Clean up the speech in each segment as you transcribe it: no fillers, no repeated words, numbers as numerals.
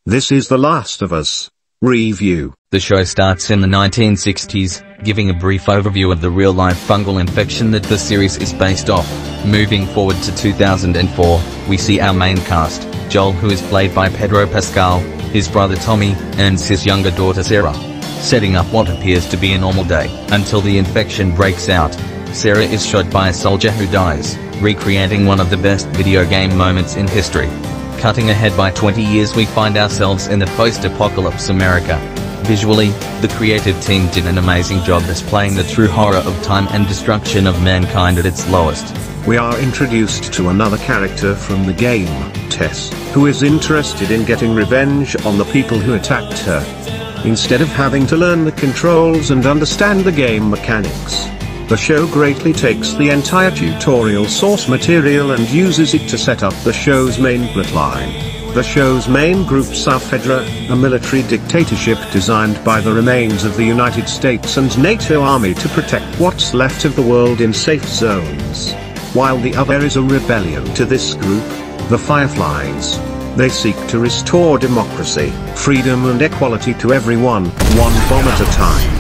This is The Last of Us review. The show starts in the 1960s, giving a brief overview of the real-life fungal infection that the series is based off. Moving forward to 2004, we see our main cast, Joel, who is played by Pedro Pascal, his brother Tommy, and his younger daughter Sarah, setting up what appears to be a normal day, until the infection breaks out. Sarah is shot by a soldier who dies, recreating one of the best video game moments in history. Cutting ahead by 20 years, we find ourselves in the post-apocalypse America. Visually, the creative team did an amazing job displaying the true horror of time and destruction of mankind at its lowest. We are introduced to another character from the game, Tess, who is interested in getting revenge on the people who attacked her. Instead of having to learn the controls and understand the game mechanics, the show greatly takes the entire tutorial source material and uses it to set up the show's main plotline. The show's main group, Fedra, a military dictatorship designed by the remains of the United States and NATO army to protect what's left of the world in safe zones. While the other is a rebellion to this group, the Fireflies. They seek to restore democracy, freedom and equality to everyone, one bomb at a time.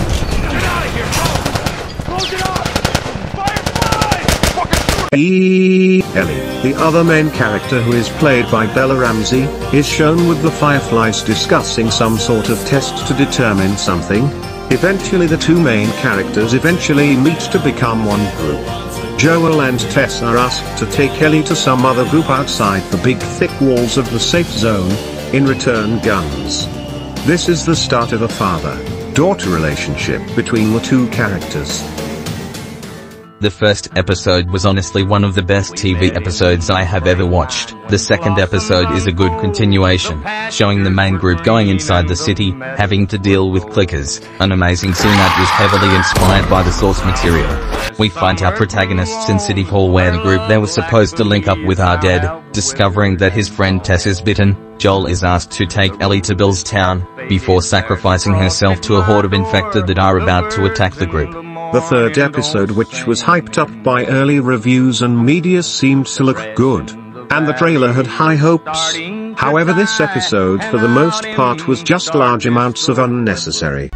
Ellie, the other main character, who is played by Bella Ramsey, is shown with the Fireflies discussing some sort of test to determine something. Eventually the two main characters meet to become one group. Joel and Tess are asked to take Ellie to some other group outside the big thick walls of the safe zone, in return guns. This is the start of a father-daughter relationship between the two characters. The first episode was honestly one of the best TV episodes I have ever watched. The second episode is a good continuation, showing the main group going inside the city, having to deal with clickers, an amazing scene that was heavily inspired by the source material. We find our protagonists in City Hall, where the group they were supposed to link up with are dead. Discovering that his friend Tess is bitten, Joel is asked to take Ellie to Bill's town, before sacrificing herself to a horde of infected that are about to attack the group. The third episode, which was hyped up by early reviews and media, seemed to look good, and the trailer had high hopes. However, this episode for the most part was just large amounts of unnecessary.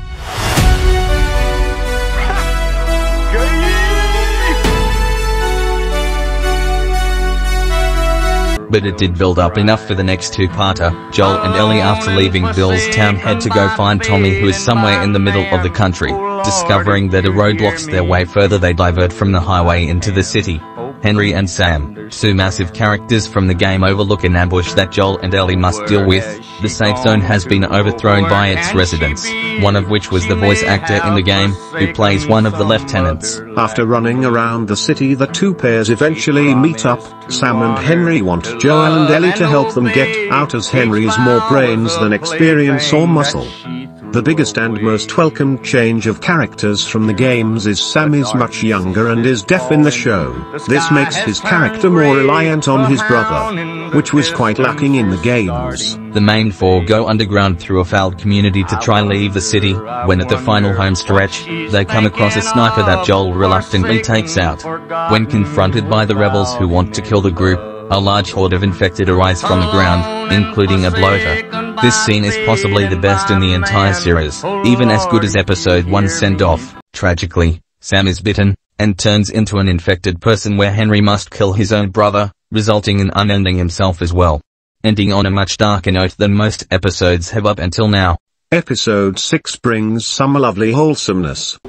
But it did build up enough for the next two-parter. Joel and Ellie, after leaving Bill's town, head to go find Tommy, who is somewhere in the middle of the country. Discovering that a road blocks their way further, they divert from the highway into the city. Henry and Sam, two massive characters from the game, overlook an ambush that Joel and Ellie must deal with. The safe zone has been overthrown by its residents, one of which was the voice actor in the game, who plays one of the lieutenants. After running around the city, the two pairs eventually meet up. Sam and Henry want Joel and Ellie to help them get out, as Henry is more brains than experience or muscle. The biggest and most welcome change of characters from the games is Sam is much younger and is deaf in the show. This makes his character more reliant on his brother, which was quite lacking in the games. The main four go underground through a failed community to try leave the city. When at the final home stretch, they come across a sniper that Joel reluctantly takes out. When confronted by the rebels who want to kill the group, a large horde of infected arise from the ground, including a bloater. This scene is possibly the best in the entire series, even as good as episode 1's send-off. Tragically, Sam is bitten, and turns into an infected person, where Henry must kill his own brother, resulting in unending himself as well. Ending on a much darker note than most episodes have up until now. Episode 6 brings some lovely wholesomeness.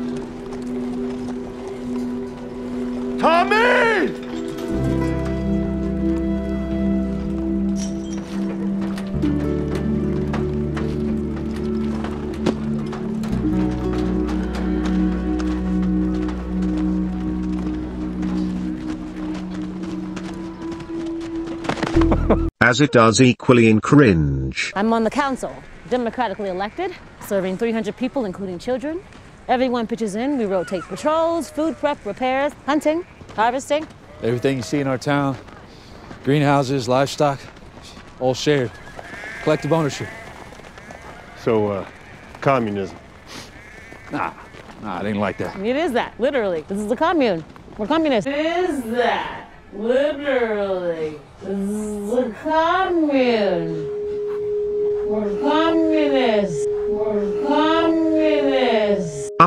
Tommy! As it does equally in cringe. I'm on the council, democratically elected, serving 300 people, including children. Everyone pitches in. We rotate patrols, food prep, repairs, hunting, harvesting. Everything you see in our town, greenhouses, livestock, all shared. Collective ownership. So, communism. Nah, it ain't like that. It is that, literally. This is the commune. We're communists. It is that, literally. This is the commune.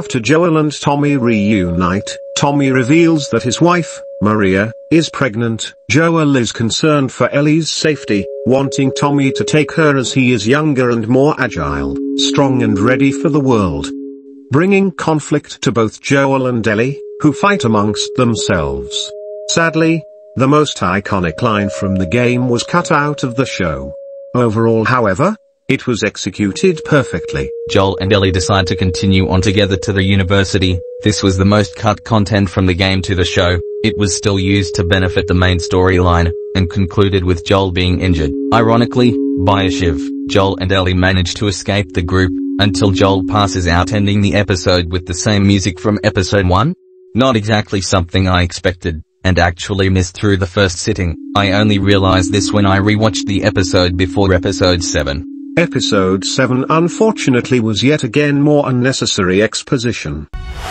After Joel and Tommy reunite, Tommy reveals that his wife, Maria, is pregnant. Joel is concerned for Ellie's safety, wanting Tommy to take her as he is younger and more agile, strong and ready for the world, bringing conflict to both Joel and Ellie, who fight amongst themselves. Sadly, the most iconic line from the game was cut out of the show. Overall, however, it was executed perfectly. Joel and Ellie decide to continue on together to the university. This was the most cut content from the game to the show. It was still used to benefit the main storyline, and concluded with Joel being injured. Ironically, by a shiv, Joel and Ellie manage to escape the group, until Joel passes out, ending the episode with the same music from episode 1? Not exactly something I expected, and actually missed through the first sitting. I only realized this when I rewatched the episode before episode 7. Episode 7 unfortunately was yet again more unnecessary exposition.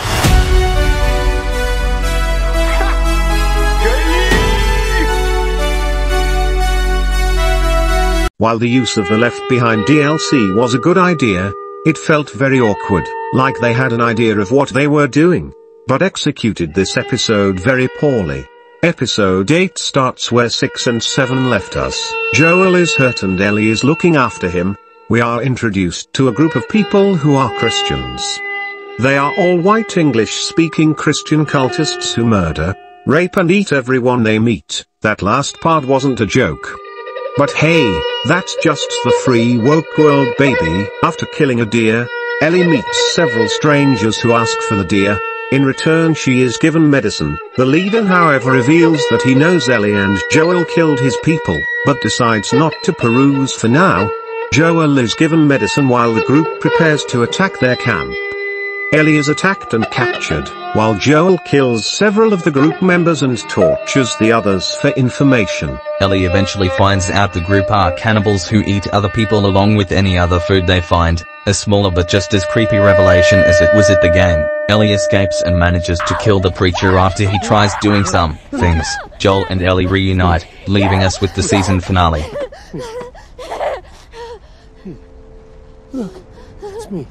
While the use of the Left Behind DLC was a good idea, it felt very awkward, like they had an idea of what they were doing, but executed this episode very poorly. Episode 8 starts where 6 and 7 left us. Joel is hurt and Ellie is looking after him. We are introduced to a group of people who are Christians. They are all white English-speaking Christian cultists who murder, rape and eat everyone they meet. That last part wasn't a joke. But hey, that's just the free woke world, baby. After killing a deer, Ellie meets several strangers who ask for the deer. In return she is given medicine. The leader however reveals that he knows Ellie and Joel killed his people, but decides not to peruse for now. Joel is given medicine while the group prepares to attack their camp. Ellie is attacked and captured, while Joel kills several of the group members and tortures the others for information. Ellie eventually finds out the group are cannibals who eat other people along with any other food they find. A smaller but just as creepy revelation as it was at the game. Ellie escapes and manages to kill the preacher after he tries doing some things. Joel and Ellie reunite, leaving us with the season finale. Look, it's me.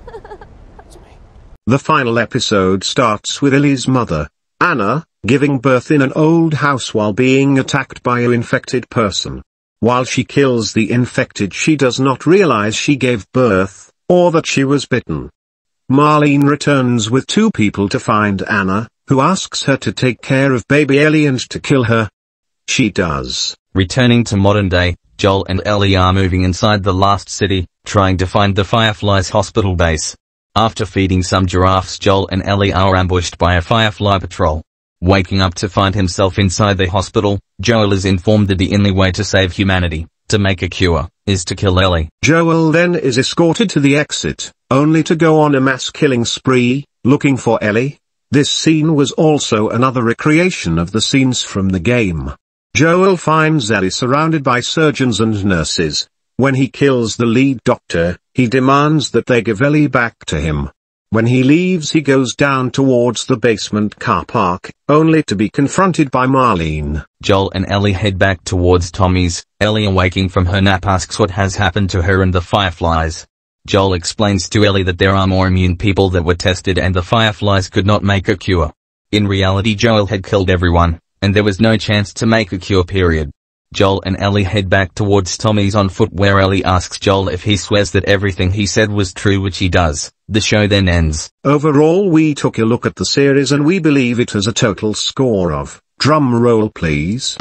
The final episode starts with Ellie's mother, Anna, giving birth in an old house while being attacked by an infected person. While she kills the infected, she does not realize she gave birth, or that she was bitten. Marlene returns with 2 people to find Anna, who asks her to take care of baby Ellie and to kill her. She does. Returning to modern day, Joel and Ellie are moving inside the last city, trying to find the Firefly's hospital base. After feeding some giraffes, Joel and Ellie are ambushed by a Firefly patrol. Waking up to find himself inside the hospital, Joel is informed that the only way to save humanity, to make a cure, is to kill Ellie. Joel then is escorted to the exit, only to go on a mass killing spree, looking for Ellie. This scene was also another recreation of the scenes from the game. Joel finds Ellie surrounded by surgeons and nurses. When he kills the lead doctor, he demands that they give Ellie back to him. When he leaves, he goes down towards the basement car park, only to be confronted by Marlene. Joel and Ellie head back towards Tommy's. Ellie, awaking from her nap, asks what has happened to her and the Fireflies. Joel explains to Ellie that there are more immune people that were tested and the Fireflies could not make a cure. In reality, Joel had killed everyone, and there was no chance to make a cure, period. Joel and Ellie head back towards Tommy's on foot, where Ellie asks Joel if he swears that everything he said was true, which he does. The show then ends. Overall, we took a look at the series and we believe it has a total score of, drum roll please,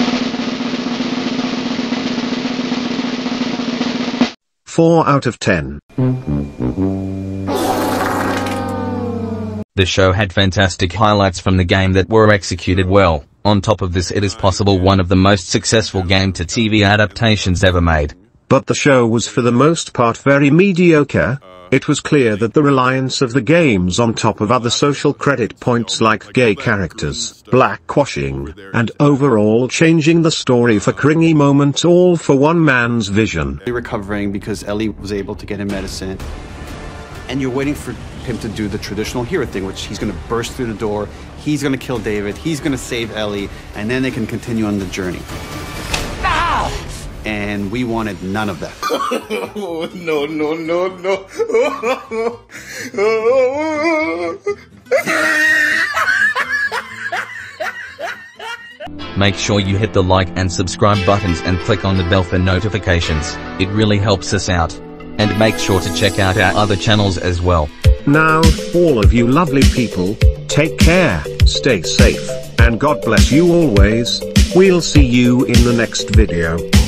4 out of 10. The show had fantastic highlights from the game that were executed well. On top of this, it is possible one of the most successful game-to-TV adaptations ever made. But the show was for the most part very mediocre. It was clear that the reliance of the games on top of other social credit points like gay characters, blackwashing, and overall changing the story for cringy moments, all for one man's vision. Recovering because Ellie was able to get him medicine, and you're waiting for him to do the traditional hero thing, which he's going to burst through the door, he's going to kill David, he's going to save Ellie, and then they can continue on the journey. and we wanted none of that. No, no, no, no. Make sure you hit the like and subscribe buttons and click on the bell for notifications. It really helps us out. And make sure to check out our other channels as well. Now, all of you lovely people, take care, stay safe, and God bless you always. We'll see you in the next video.